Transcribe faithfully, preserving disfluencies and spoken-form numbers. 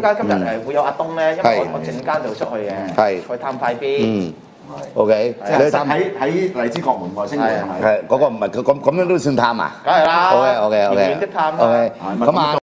解今日誒會有阿東咧？因為我我陣間就出去嘅，係去探快啲。嗯。OK， 即係探喺喺荔枝角門外星園係咪？ 係嗰個唔係佢咁咁樣都算探啊？ 梗係啦。 OK OK OK。 遠遠的探啦。 OK，咁啊。